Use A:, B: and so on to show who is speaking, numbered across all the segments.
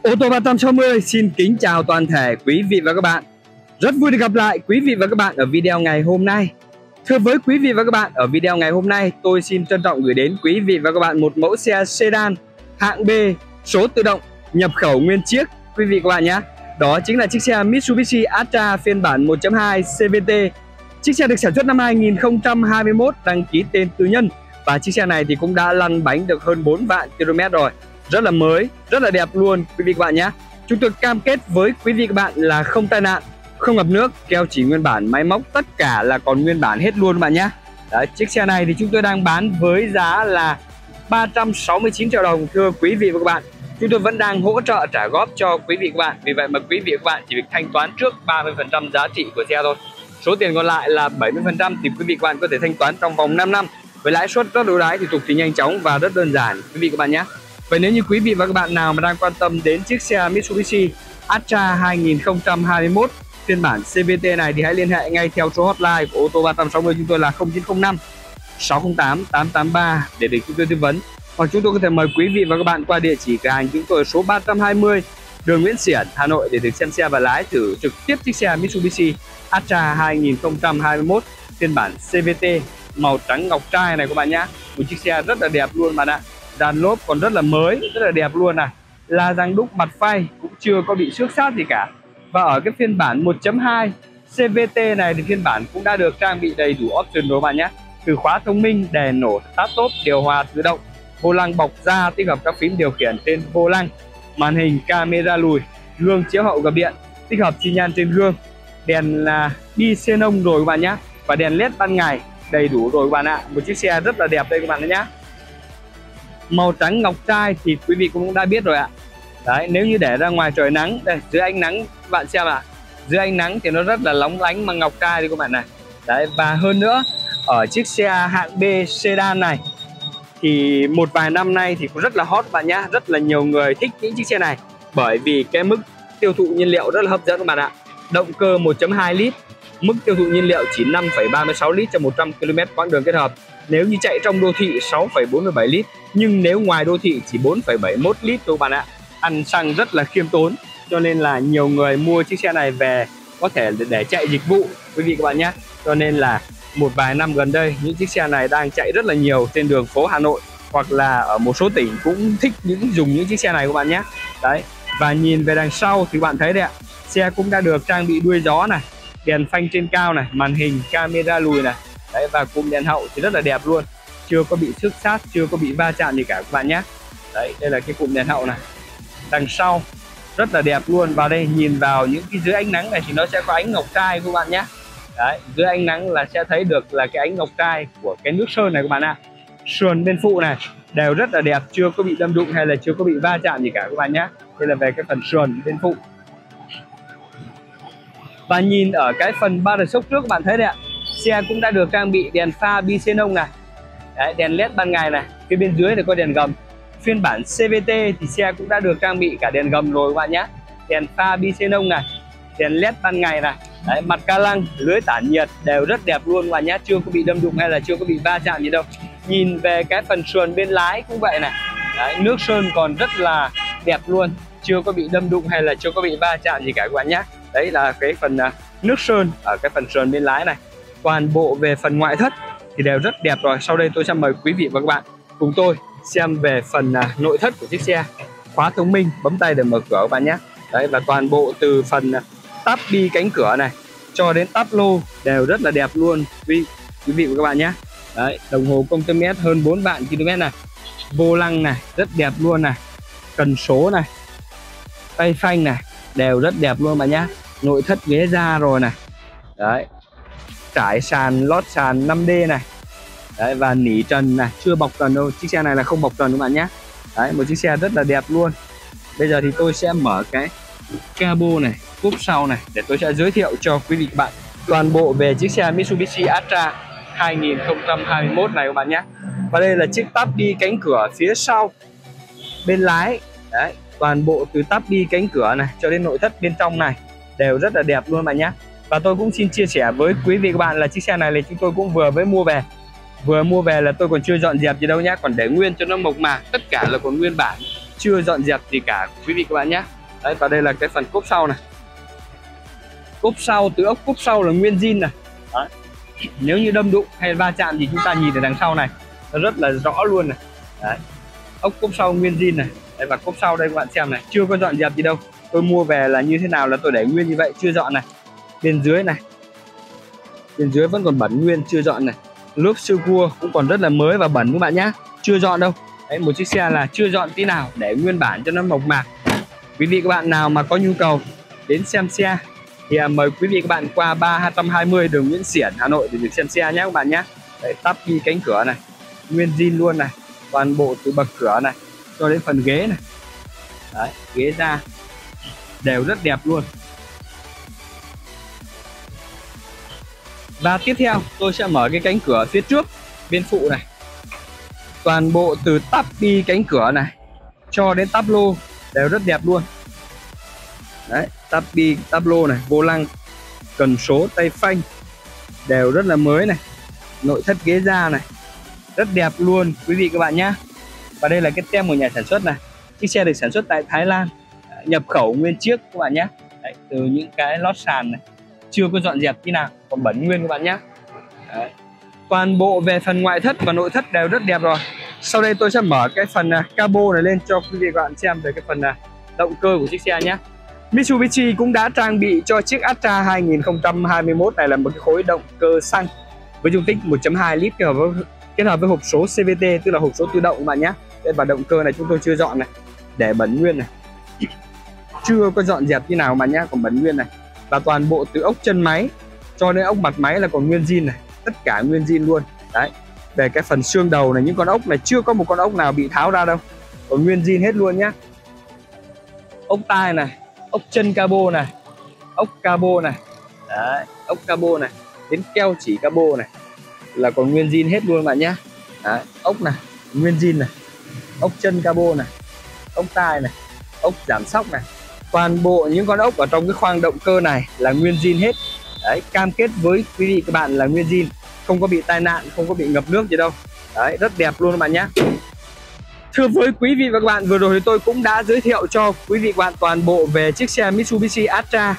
A: Ô tô 360 xin kính chào toàn thể quý vị và các bạn. Rất vui được gặp lại quý vị và các bạn ở video ngày hôm nay. Thưa với quý vị và các bạn, ở video ngày hôm nay tôi xin trân trọng gửi đến quý vị và các bạn một mẫu xe sedan hạng B số tự động nhập khẩu nguyên chiếc quý vị và các bạn nhé. Đó chính là chiếc xe Mitsubishi Atra phiên bản 1.2 CVT. Chiếc xe được sản xuất năm 2021, đăng ký tên tư nhân. Và chiếc xe này thì cũng đã lăn bánh được hơn 4 vạn km rồi. Rất là mới, rất là đẹp luôn quý vị các bạn nhé. Chúng tôi cam kết với quý vị các bạn là không tai nạn, không ngập nước, keo chỉ nguyên bản, máy móc tất cả là còn nguyên bản hết luôn các bạn nhé. Đấy, chiếc xe này thì chúng tôi đang bán với giá là 369 triệu đồng thưa quý vị và các bạn. Chúng tôi vẫn đang hỗ trợ trả góp cho quý vị các bạn. Vì vậy mà quý vị và các bạn chỉ việc thanh toán trước 30% giá trị của xe thôi. Số tiền còn lại là 70% thì quý vị các bạn có thể thanh toán trong vòng 5 năm với lãi suất rất ưu đãi, thủ tục thì nhanh chóng và rất đơn giản quý vị các bạn nhé. Vậy nếu như quý vị và các bạn nào mà đang quan tâm đến chiếc xe Mitsubishi Atra 2021 phiên bản CVT này thì hãy liên hệ ngay theo số hotline của ô tô 360 chúng tôi là 0905 608 883 để được chúng tôi tư vấn. Hoặc chúng tôi có thể mời quý vị và các bạn qua địa chỉ cửa hàng chúng tôi số 320 đường Nguyễn Xiển, Hà Nội để được xem xe và lái thử trực tiếp chiếc xe Mitsubishi Atra 2021 phiên bản CVT màu trắng ngọc trai này các bạn nhé. Một chiếc xe rất là đẹp luôn bạn ạ. Dàn lốp còn rất là mới, rất là đẹp luôn này. La răng đúc mặt phay cũng chưa có bị xước sát gì cả. Và ở cái phiên bản 1.2 CVT này thì phiên bản cũng đã được trang bị đầy đủ option rồi bạn nhé. Từ khóa thông minh, đèn nổ, start top, điều hòa tự động, vô lăng bọc da tích hợp các phím điều khiển trên vô lăng, màn hình camera lùi, gương chiếu hậu gập điện, tích hợp xi nhan trên gương, đèn là bi xenon rồi các bạn nhé, và đèn led ban ngày đầy đủ rồi các bạn ạ. Một chiếc xe rất là đẹp đây các bạn nhé. Màu trắng ngọc trai thì quý vị cũng đã biết rồi ạ. Đấy, nếu như để ra ngoài trời nắng, đây dưới ánh nắng các bạn xem ạ, dưới ánh nắng thì nó rất là lóng lánh bằng ngọc trai đấy các bạn này. Đấy, và hơn nữa ở chiếc xe hạng B sedan này thì một vài năm nay thì cũng rất là hot bạn nhá, rất là nhiều người thích những chiếc xe này bởi vì cái mức tiêu thụ nhiên liệu rất là hấp dẫn các bạn ạ. Động cơ 1.2 lít, mức tiêu thụ nhiên liệu chỉ 5,36 lít cho 100 km quãng đường kết hợp. Nếu như chạy trong đô thị 6,47 lít, nhưng nếu ngoài đô thị chỉ 4,71 lít thôi bạn ạ. Ăn xăng rất là khiêm tốn, cho nên là nhiều người mua chiếc xe này về có thể để chạy dịch vụ quý vị các bạn nhé. Cho nên là một vài năm gần đây những chiếc xe này đang chạy rất là nhiều trên đường phố Hà Nội, hoặc là ở một số tỉnh cũng thích dùng những chiếc xe này các bạn nhé. Đấy, và nhìn về đằng sau thì bạn thấy đấy ạ, xe cũng đã được trang bị đuôi gió này, đèn phanh trên cao này, màn hình camera lùi này. Đấy, và cụm đèn hậu thì rất là đẹp luôn, chưa có bị xước sát, chưa có bị va chạm gì cả các bạn nhé. Đấy, đây là cái cụm đèn hậu này, đằng sau rất là đẹp luôn. Vào đây nhìn vào những cái dưới ánh nắng này thì nó sẽ có ánh ngọc trai các bạn nhé. Đấy, dưới ánh nắng là sẽ thấy được là cái ánh ngọc trai của cái nước sơn này các bạn ạ. Sườn bên phụ này đều rất là đẹp, chưa có bị đâm đụng hay là chưa có bị va chạm gì cả các bạn nhé. Đây là về cái phần sườn bên phụ. Và nhìn ở cái phần ba đợt sốc trước các bạn thấy đấy ạ, xe cũng đã được trang bị đèn pha bi xenon này. Đấy, đèn led ban ngày này, phía bên dưới thì có đèn gầm. Phiên bản CVT thì xe cũng đã được trang bị cả đèn gầm rồi các bạn nhé. Đèn pha bi xenon này, đèn led ban ngày này. Đấy, mặt ca lăng, lưới tản nhiệt đều rất đẹp luôn các bạn nhé, chưa có bị đâm đụng hay là chưa có bị va chạm gì đâu. Nhìn về cái phần sườn bên lái cũng vậy này. Đấy, nước sơn còn rất là đẹp luôn, chưa có bị đâm đụng hay là chưa có bị va chạm gì cả các bạn nhé. Đấy là cái phần nước sơn ở cái phần sườn bên lái này. Toàn bộ về phần ngoại thất thì đều rất đẹp rồi. Sau đây tôi sẽ mời quý vị và các bạn cùng tôi xem về phần nội thất của chiếc xe. Khóa thông minh, bấm tay để mở cửa các bạn nhé. Đấy, và toàn bộ từ phần táp bi cánh cửa này cho đến táp lô đều rất là đẹp luôn quý vị và các bạn nhé. Đấy, đồng hồ công tơ mét hơn 4 vạn km này. Vô lăng này rất đẹp luôn này, cần số này, tay phanh này đều rất đẹp luôn bạn nhé. Nội thất ghế da rồi này. Đấy, trải sàn lót sàn 5D này. Đấy, và nỉ trần này, chưa bọc trần đâu, chiếc xe này là không bọc trần các bạn nhé. Đấy, một chiếc xe rất là đẹp luôn. Bây giờ thì tôi sẽ mở cái cabo này, cốp sau này để tôi sẽ giới thiệu cho quý vị các bạn toàn bộ về chiếc xe Mitsubishi Atra 2021 này các bạn nhé. Và đây là chiếc táp bi cánh cửa phía sau bên lái. Đấy, toàn bộ từ táp bi cánh cửa này cho đến nội thất bên trong này đều rất là đẹp luôn bạn nhé. Và tôi cũng xin chia sẻ với quý vị các bạn là chiếc xe này là chúng tôi cũng vừa mới mua về. Vừa mua về là tôi còn chưa dọn dẹp gì đâu nhé, còn để nguyên cho nó mộc mạc, tất cả là còn nguyên bản, chưa dọn dẹp gì cả quý vị các bạn nhé. Đấy, và đây là cái phần cốp sau này. Cốp sau, từ ốc cốp sau là nguyên zin này. Đấy. Nếu như đâm đụng hay va chạm thì chúng ta nhìn ở đằng sau này nó rất là rõ luôn này. Đấy. Ốc cốp sau nguyên zin này. Đấy, và cốp sau đây các bạn xem này, chưa có dọn dẹp gì đâu. Tôi mua về là như thế nào là tôi để nguyên như vậy, chưa dọn này. Bên dưới này, bên dưới vẫn còn bẩn nguyên, chưa dọn này. Lốp siêu cua cũng còn rất là mới và bẩn các bạn nhé, chưa dọn đâu. Đấy, một chiếc xe là chưa dọn tí nào, để nguyên bản cho nó mộc mạc. Quý vị các bạn nào mà có nhu cầu đến xem xe thì mời quý vị các bạn qua 3220 đường Nguyễn Xiển, Hà Nội để được xem xe nhé các bạn nhé. Đấy, tắp đi cánh cửa này, nguyên zin luôn này, toàn bộ từ bậc cửa này cho đến phần ghế này. Đấy, ghế da đều rất đẹp luôn. Và tiếp theo tôi sẽ mở cái cánh cửa phía trước bên phụ này. Toàn bộ từ tắp đi cánh cửa này cho đến tắp lô đều rất đẹp luôn. Đấy, tắp bi, tắp lô này, vô lăng, cần số, tay phanh đều rất là mới này. Nội thất ghế da này rất đẹp luôn quý vị các bạn nhé. Và đây là cái tem của nhà sản xuất này. Chiếc xe được sản xuất tại Thái Lan, nhập khẩu nguyên chiếc các bạn nhé. Đấy, từ những cái lót sàn này chưa có dọn dẹp tí nào, còn bẩn nguyên các bạn nhé. Đấy. Toàn bộ về phần ngoại thất và nội thất đều rất đẹp rồi. Sau đây tôi sẽ mở cái phần cabo này lên cho quý vị các bạn xem về cái phần động cơ của chiếc xe nhé. Mitsubishi cũng đã trang bị cho chiếc Astra 2021 này là một cái khối động cơ xăng với dung tích 1.2 lít kết hợp với hộp số CVT, tức là hộp số tự động các bạn nhé. Và động cơ này chúng tôi chưa dọn này, để bẩn nguyên này, chưa có dọn dẹp như nào mà nhá, còn bẩn nguyên này. Và toàn bộ từ ốc chân máy cho đến ốc mặt máy là còn nguyên zin này, tất cả nguyên zin luôn. Đấy, về cái phần xương đầu này, những con ốc này chưa có một con ốc nào bị tháo ra đâu, còn nguyên zin hết luôn nhá. Ốc tai này, ốc chân cabo này, ốc cabo này. Đấy, ốc cabo này đến keo chỉ cabo này là còn nguyên zin hết luôn bạn nhé. Đấy, ốc này nguyên zin này, ốc chân cabo này, ốc tai này, ốc giảm sóc này, toàn bộ những con ốc ở trong cái khoang động cơ này là nguyên zin hết. Đấy, cam kết với quý vị các bạn là nguyên zin, không có bị tai nạn, không có bị ngập nước gì đâu. Đấy, rất đẹp luôn các bạn nhé. Thưa với quý vị và các bạn, vừa rồi thì tôi cũng đã giới thiệu cho quý vị và các bạn toàn bộ về chiếc xe Mitsubishi Astra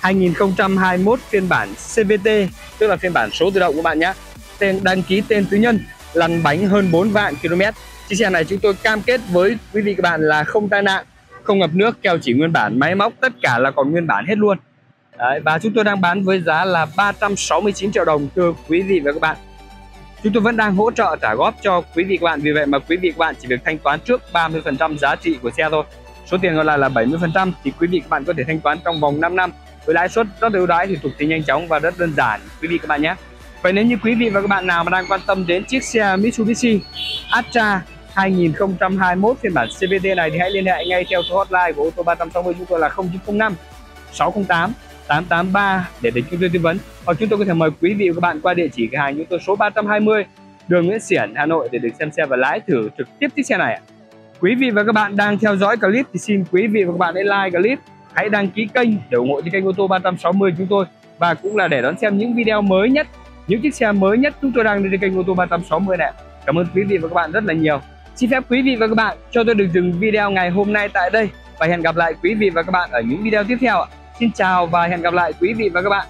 A: 2021 phiên bản CVT, tức là phiên bản số tự động các bạn nhé. Tên đăng ký tên tư nhân, lăn bánh hơn 4 vạn km. Chiếc xe này chúng tôi cam kết với quý vị các bạn là không tai nạn, không ngập nước, keo chỉ nguyên bản, máy móc tất cả là còn nguyên bản hết luôn. Đấy, và chúng tôi đang bán với giá là 369 triệu đồng thưa quý vị và các bạn. Chúng tôi vẫn đang hỗ trợ trả góp cho quý vị các bạn, vì vậy mà quý vị các bạn chỉ việc thanh toán trước 30% giá trị của xe thôi. Số tiền còn lại là 70% thì quý vị các bạn có thể thanh toán trong vòng 5 năm với lãi suất rất ưu đãi, thủ tục thì nhanh chóng và rất đơn giản quý vị các bạn nhé. Vậy nếu như quý vị và các bạn nào mà đang quan tâm đến chiếc xe Mitsubishi Astra 2021 phiên bản CVT này thì hãy liên hệ ngay theo số hotline của ô tô 360 chúng tôi là 0905 608 883 để chúng tôi tư vấn, hoặc chúng tôi có thể mời quý vị và các bạn qua địa chỉ cửa hàng chúng tôi số 320 đường Nguyễn Xiển, Hà Nội để được xem xe và lái thử trực tiếp chiếc xe này. Quý vị và các bạn đang theo dõi clip thì xin quý vị và các bạn hãy like clip, hãy đăng ký kênh để ủng hộ cho kênh ô tô 360 chúng tôi, và cũng là để đón xem những video mới nhất, những chiếc xe mới nhất chúng tôi đang lên trên kênh ô tô 360 này. Cảm ơn quý vị và các bạn rất là nhiều. Xin phép quý vị và các bạn cho tôi được dừng video ngày hôm nay tại đây và hẹn gặp lại quý vị và các bạn ở những video tiếp theo ạ. Xin chào và hẹn gặp lại quý vị và các bạn.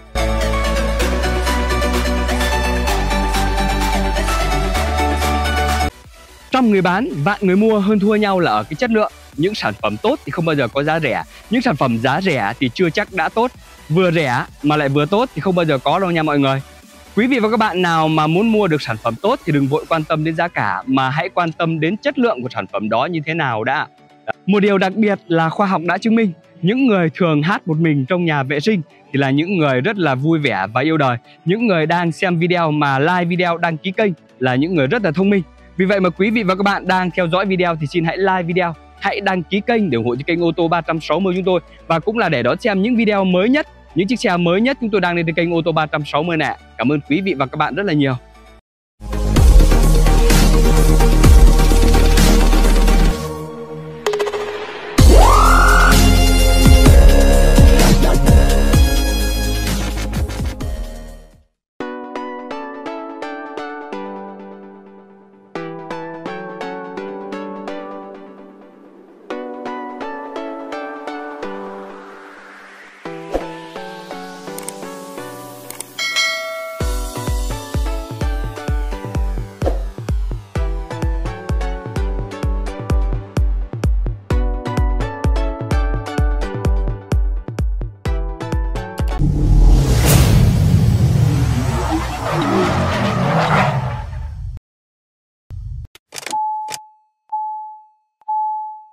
A: Trong người bán, vạn người mua, hơn thua nhau là ở cái chất lượng. Những sản phẩm tốt thì không bao giờ có giá rẻ. Những sản phẩm giá rẻ thì chưa chắc đã tốt. Vừa rẻ mà lại vừa tốt thì không bao giờ có đâu nha mọi người. Quý vị và các bạn nào mà muốn mua được sản phẩm tốt thì đừng vội quan tâm đến giá cả, mà hãy quan tâm đến chất lượng của sản phẩm đó như thế nào đã. Một điều đặc biệt là khoa học đã chứng minh, những người thường hát một mình trong nhà vệ sinh thì là những người rất là vui vẻ và yêu đời. Những người đang xem video mà like video, đăng ký kênh là những người rất là thông minh. Vì vậy mà quý vị và các bạn đang theo dõi video thì xin hãy like video, hãy đăng ký kênh để ủng hộ cho kênh ô tô 360 chúng tôi, và cũng là để đón xem những video mới nhất, những chiếc xe mới nhất chúng tôi đang lên trên kênh ô tô 360 này. Cảm ơn quý vị và các bạn rất là nhiều.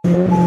A: Bye.